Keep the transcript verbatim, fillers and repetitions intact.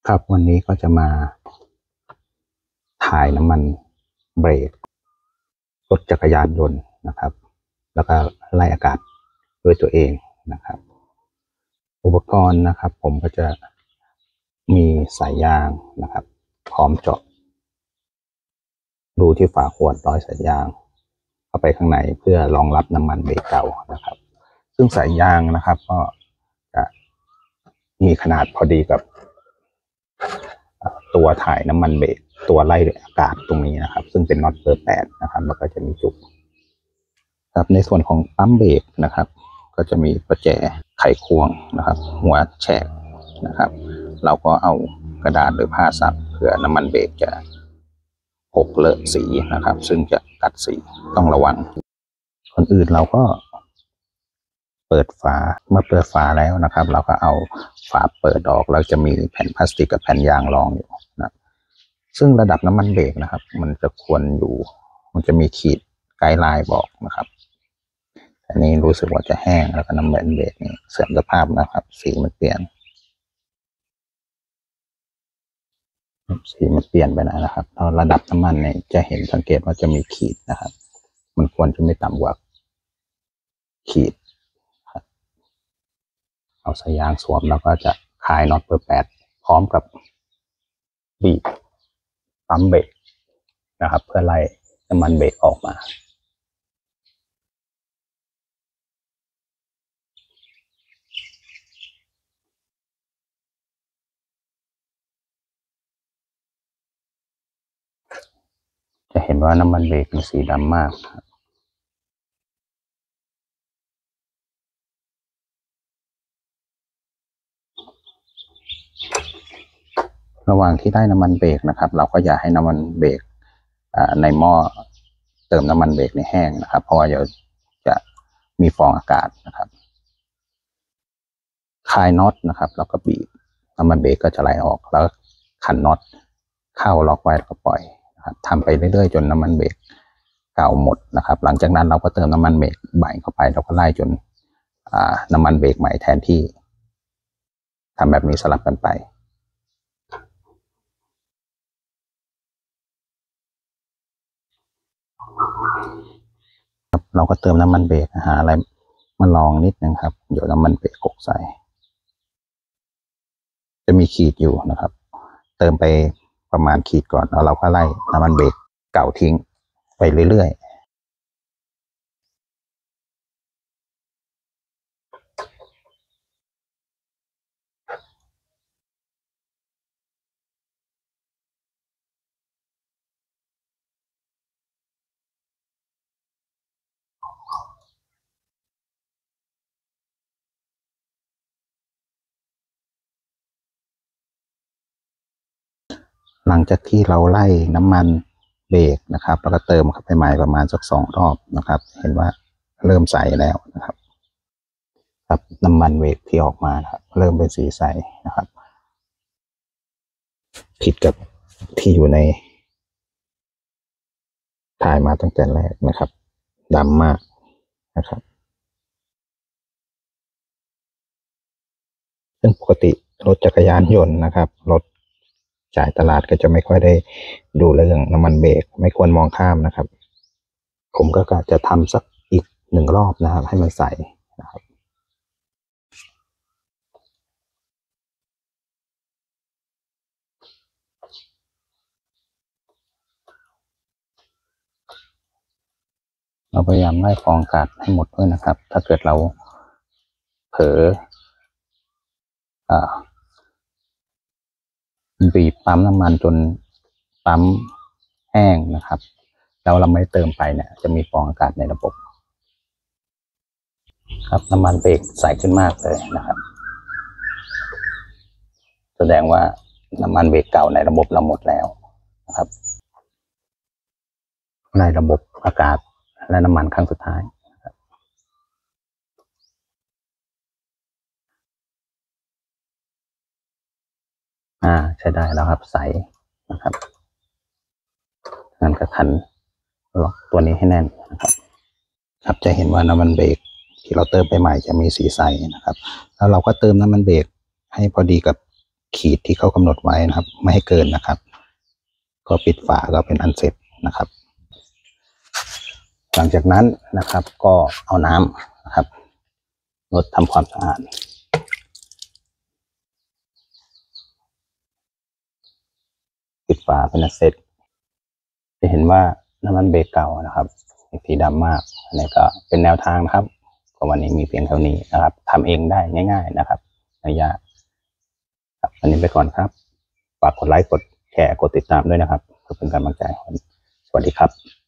ครับวันนี้ก็จะมาถ่ายน้ำมันเบรกรถจักรยานยนต์นะครับแล้วก็ไล่อากาศด้วยตัวเองนะครับอุปกรณ์นะครับผมก็จะมีสายยางนะครับพร้อมเจาะรูที่ฝาขวดร้อยสายยางเข้าไปข้างในเพื่อรองรับน้ำมันเบรกเก่านะครับซึ่งสายยางนะครับก็จะมีขนาดพอดีกับตัวถ่ายน้ำมันเบรกตัวไล่อากาศตรงนี้นะครับซึ่งเป็นน็อตเบอร์แปดนะครับแล้วก็จะมีจุกครับในส่วนของปั๊มเบรกนะครับก็จะมีประแจไขควงนะครับหัวแฉกนะครับเราก็เอากระดาษหรือผ้าซับเพื่อน้ำมันเบรกจะหกเลอะสีนะครับซึ่งจะกัดสีต้องระวังคนอื่นเราก็เปิดฝาเมื่อเปิดฝาแล้วนะครับเราก็เอาฝาเปิดออกแล้วจะมีแผ่นพลาสติกกับแผ่นยางรองอยู่นะซึ่งระดับน้ำมันเบรกนะครับมันจะควรอยู่มันจะมีขีดไกด์ไลน์บอกนะครับอันนี้รู้สึกว่าจะแห้งแล้วก็น้ำมันเบรกนี่เสื่อมสภาพนะครับสีมันเปลี่ยนสีมันเปลี่ยนไปนะครับตอนระดับน้ำมันเนี่ยจะเห็นสังเกตว่าจะมีขีดนะครับมันควรจะไม่ต่ำกว่าขีดเอาสายยางสวมแล้วก็จะคลายน็อตเบอร์แปดพร้อมกับบีบปั๊มเบรกนะครับเพื่อไล่น้ำมันเบรกออกมาจะเห็นว่าน้ำมันเบรกมีสีดำมากระหว่างที่ได้น้ำมันเบรกนะครับเราก็อย่าให้น้ำมันเบรกในหม้อเติมน้ำมันเบรกในแห้งนะครับเพราะว่าเดี๋ยวจะมีฟองอากาศนะครับคลายน็อตนะครับแล้วก็บีบน้ำมันเบรกก็จะไหลออกแล้วขันน็อตเข้าล็อกไว้แล้วก็ปล่อยนะครับทำไปเรื่อยๆจนน้ำมันเบรกเก่าหมดนะครับหลังจากนั้นเราก็เติมน้ำมันเบรกใหม่เข้าไปแล้วก็ไล่จนน้ำมันเบรกใหม่แทนที่ทำแบบนี้สลับกันไปเราก็เติมน้ำมันเบรกหาอะไรมาลองนิดนึงครับเดี๋ยวน้ำมันเบรกกกใส่จะมีขีดอยู่นะครับเติมไปประมาณขีดก่อนแล้วเราก็ไล่น้ำมันเบรกเก่าทิ้งไปเรื่อยๆหลังจากที่เราไล่น้ำมันเบรกนะครับแล้วก็เติมเข้าไปใหม่ประมาณสักสองรอบนะครับเห็นว่าเริ่มใสแล้วนะครับครับน้ำมันเบรกที่ออกมาครับเริ่มเป็นสีใสนะครับผิดกับที่อยู่ในถ่ายมาตั้งแต่แรกนะครับดำมากนะครับซึ่งปกติรถจักรยานยนต์นะครับรถจ่ายตลาดก็จะไม่ค่อยได้ดูเรื่องน้ำมันเบรกไม่ควรมองข้ามนะครับผมก็จะทำสักอีกหนึ่งรอบนะครับให้มันใสนะครับเราพยายามไล่ฟองอากาศให้หมดด้วยนะครับถ้าเกิดเราเผลอบีบปั๊มน้ำมันจนปั๊มแห้งนะครับแล้วเราไม่เติมไปเนี่ยจะมีฟองอากาศในระบบครับน้ำมันเบรกใสขึ้นมากเลยนะครับแสดงว่าน้ำมันเบรกเก่าในระบบเราหมดแล้วนะครับในระบบอากาศและน้ำมันครั้งสุดท้ายอ่าใช้ได้แล้วครับใสนะครับงั้นก็ขันล็อกตัวนี้ให้แน่นนะครับครับจะเห็นว่าน้ำมันเบรกที่เราเติมไปใหม่จะมีสีใสนะครับแล้วเราก็เติมน้ำมันเบรกให้พอดีกับขีดที่เขากำหนดไว้นะครับ ไม่ให้เกินนะครับ ก็ปิดฝาก็เป็นอันเสร็จนะครับ หลังจากนั้นนะครับก็เอาน้ำนะครับลดทำความสะอาดปิดฝาเป็นอันเสร็จจะเห็นว่าน้ำมันเบรกเก่านะครับสีดำมากอันนี้ก็เป็นแนวทางนะครับก็วันนี้มีเพียงเท่านี้นะครับทำเองได้ง่ายๆนะครับไม่ยากครับวันนี้ไปก่อนครับฝากกดไลค์กดแชร์กดติดตามด้วยนะครับเพื่อเป็นกำลังใจสวัสดีครับ